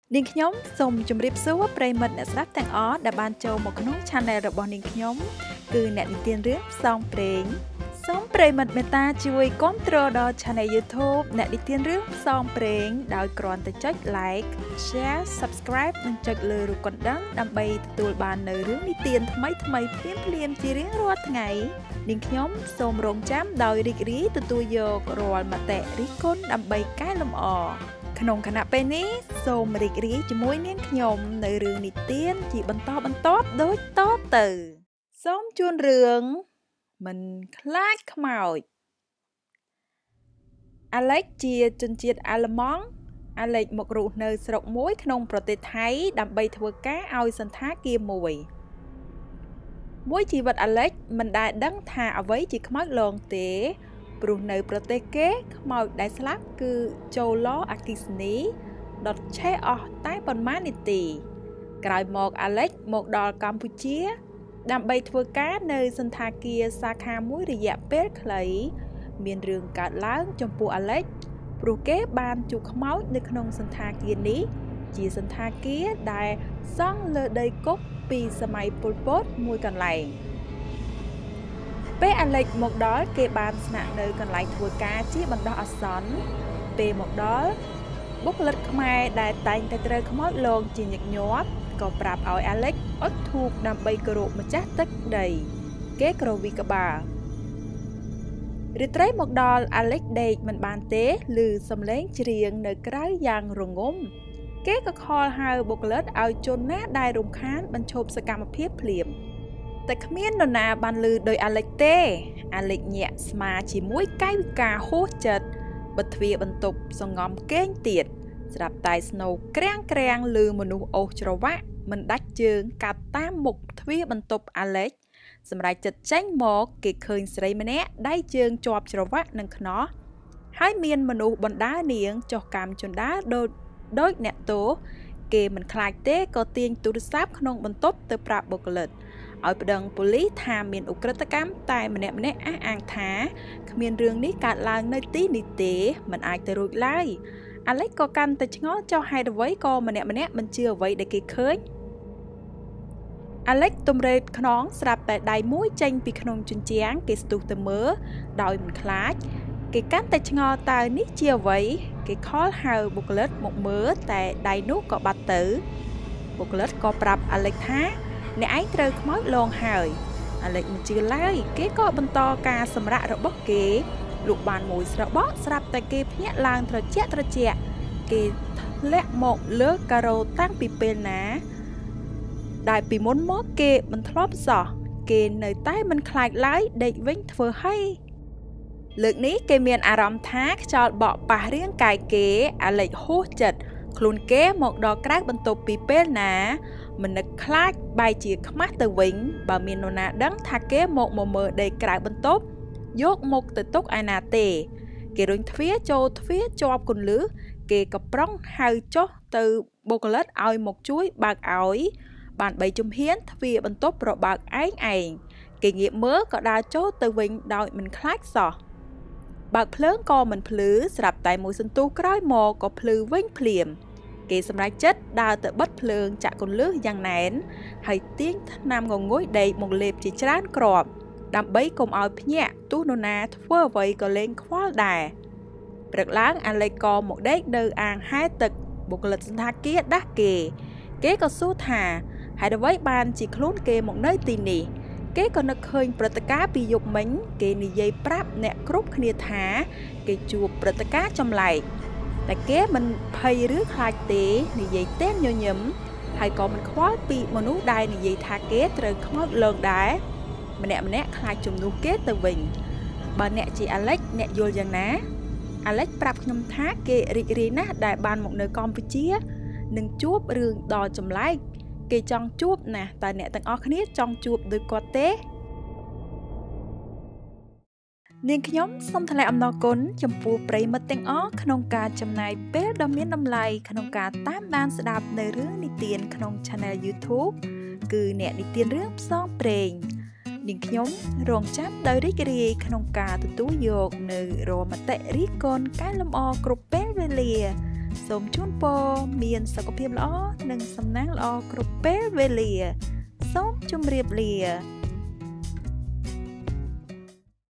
នាងខ្ញុំសូមជម្រាបសួរប្រិយមិត្តអ្នកស្ដាប់ទាំងអស់ដែលបានចូលមកក្នុង Channel របស់នាងខ្ញុំគឺអ្នកនិទានរឿងផ្សងព្រេងសូមប្រិយមិត្តមេត្តាជួយគាំទ្រដល់ Channel YouTube អ្នកនិទានរឿងផ្សងព្រេងដោយគ្រាន់តែចុច Like Share Subscribe និងចុចលើរូបកណ្ដឹងដើម្បីទទួលបាននូវរឿងនិទានថ្មីៗភ្លាមៗជារៀងរាល់ថ្ងៃនាងខ្ញុំសូមរងចាំដោយរីករាយទទួលយករាល់មតិរិះគន់ដើម្បីកែលម្អក្នុងគណៈពេលនេះសូមរីករាយជាមួយនាងខ្ញុំនៅរឿងនិទានជាបន្តបន្ទាប់ដូចតទៅសូមជូនរឿងមិនខ្លាចខ្មោចអាឡិចជាជនជាតិអាល្លឺម៉ង់អាឡិចមករស់នៅស្រុកមួយក្នុងប្រទេសថៃដើម្បីធ្វើការឲ្យសន្តាគារមួយជីវិតអាឡិចមិនដែលដឹងថាអ្វីជាខ្មោចលងទេព្រោះនៅប្រទេសគេខ្មោចដែលស្លាប់គឺចូលឡអគ្គិសនីដុតឆេះអស់តែប៉ុន្មាននាទីក្រោយមកអាឡិចមកដល់កម្ពុជាដើម្បីធ្វើការនៅសន្តាគារសាខាមួយរយៈពេលខ្លីមានរឿងកើតឡើងចំពោះអាឡិចព្រោះគេបានជួបខ្មោចនៅក្នុងសន្តាគារនេះជាសន្តាគារដែលសង់លើដីគុកពីសម័យប៉ុលពតមួយកន្លែងពេលអាឡិចមកដល់គេបានស្នាក់នៅកន្លែងធ្វើការជាបណ្ដោះអាសន្នពេលមកដល់បុគ្គលិកខ្មែរដែលតែងតែត្រូវខ្មោចលងជាញឹកញាប់ក៏ប្រាប់ឲ្យអាឡិចអុជធូបដើម្បីគោរពម្ចាស់ទឹកដីគេក្រវីក្បាលរាត្រីមកដល់អាឡិចដេកមិនបានទេឮសំឡេងច្រៀងនៅក្រៅយ៉ាងរងំគេក៏ខលហៅបុគ្គលិកឲ្យជនណាដែលរំខានបញ្ឈប់សកម្មភាពភ្លាមតែគ្មាននរណាបានឮដោយអាឡិចទេអាឡិចញាក់ស្មាជាមួយកាយវិការហួសចិត្តបិទទ្វារបន្ទប់សងំគេងទៀតស្រាប់តែស្នូក្រាំងឮមនុស្សអូសច្រវាក់មិនដាច់ជើងកាត់តាមមុខទ្វារបន្ទប់អាឡិចសម្រាប់ចិត្តចេញមកគេឃើញស្រីម្នាក់ដៃជើងជាប់ច្រវាក់នឹងខ្នោះហើយមានមនុស្សបណ្ដានាងចុះកម្មជណ្ដាលដូចអ្នកទោសគេមិនខ្លាចទេក៏ទាញទូរស័ព្ទក្នុងបន្ទប់ទៅប្រាប់បុគ្គលិកឲ្យប្តឹងប៉ូលីសថាមានឧក្រិដ្ឋកម្មតែម្នាក់អះអាងថាគ្មានរឿងនេះកើតឡើងនៅទីនេះទេមិនអាចទៅរួចឡើយអាឡិចក៏កាន់តែឆ្ងល់ចុះហេតុអ្វីក៏ម្នាក់មិនជឿអ្វីដែលគេឃើញអាឡិចទំរេតខ្នងស្រាប់តែដៃមួយចេញពីក្នុងជញ្ជាំងគេស្ទុះទៅមើលដោយមិនខ្លាចគេកាន់តែឆ្ងល់តើនេះជាអ្វីគេខលហៅបុគ្គលិកមកមើលតែដៃនោះក៏បាត់ទៅបុគ្គលិកក៏ប្រាប់អាឡិចថាអ្នកឯងត្រូវខ្មោចលងហើយអាឡិចមិនជឿឡើយគេក៏បន្តការសម្រាករបស់គេលុកបានមួយស្របក់ស្រាប់តែគេភ្ញាក់ឡើងត្រជាក់គេធ្លាក់មកលើការ៉ូតាំងពីពេលណាដែលពីមុនមកគេមិនធ្លាប់សោះគេនៅតែមិនខ្លាចឡើយដេកវិញធ្វើហើយលើកនេះគេមានអារម្មណ៍ថាខ្យល់បក់ប៉ះរាងកាយគេអាឡិចហួសចិត្តខ្លួនគេមកដល់ក្រៅបន្ទប់ពីពេលណាមិននឹកខ្លាចបែរជាខ្មាស់ទៅវិញបើមាននរណាដឹងថាគេមកមើលដីក្រៅបន្ទប់យកមុខទៅទុកឯណាទេគេរុញទ្វារចូលទ្វារជាប់គន្លឹះគេក៏ប្រុងហៅចុះទៅបុគ្គលិកឲ្យមកជួយបើកឲ្យបាន3ជំហានទ្វារបន្ទប់ប្របើកឯងគេងាកមើលក៏ដើរចូលទៅវិញដោយមិនខ្លាចសោះបើកភ្លើងក៏មិនភ្លឺស្រាប់តែមួយសន្ទុះក្រោយមកក៏ភ្លឺវិញភ្លាមគេសម្រេចចិត្តដើរទៅបិទភ្លើងចាក់គន្លឹះយ៉ាងណែនហើយទាញថ្នាំងងុយដេកមកលេបជាច្រើនគ្រាប់ដើម្បីកុំឲ្យភ្ញាក់ទោះនរណាធ្វើអ្វីក៏លែងខ្វល់ដែរព្រឹកឡើងអាឡិចក៏មកដេកនៅអាងហែទឹកបុគ្គលិកសន្តាគារដាស់គេក៏សួរថាហេតុអ្វីបានជាខ្លួនគេមកនៅទីនេះគេក៏នឹកឃើញព្រឹត្តិការណ៍ពីយប់មិញគេនិយាយប្រាប់អ្នកគ្រប់គ្នាថាគេជួបព្រឹត្តិការណ៍ចម្លែកតែគេមិនភ័យឬខ្លាចទេនិយាយតែញញឹមហើយក៏មិនខ្វល់ពីមនុស្សដែលនិយាយថាគេត្រូវខ្មោចលងដែរម្នាក់ខ្លាចជំនួសគេទៅវិញបើអ្នកជាអាឡិចអ្នកយល់យ៉ាងណាអាឡិចប្រាប់ខ្ញុំថាគេរីករាយណាស់ដែលបានមកនៅកម្ពុជានឹងជួបរឿងដ៏ចម្លែកគេចង់ជួបណាស់តើអ្នកទាំងអស់គ្នាចង់ជួបដូចគាត់ទេនាងខ្ញុំសូមថ្លែងអំណរគុណចំពោះប្រិយមិត្តទាំងអស់ក្នុងការចំណាយពេលដ៏មានតម្លៃក្នុងការតាមដានស្ដាប់នៅរឿងនិទានក្នុង Channel YouTube គឺអ្នកនិទានរឿងផ្សងព្រេងនាងខ្ញុំរងចាំដោយរីករាយក្នុងការទទួលយកនៅរាល់មតិរិះគន់កែលម្អគ្រប់ពេលវេលាសូមជូនពរមានសុខភាពល្អនិងសំណាងល្អគ្រប់ពេលវេលាសូមជម្រាបលា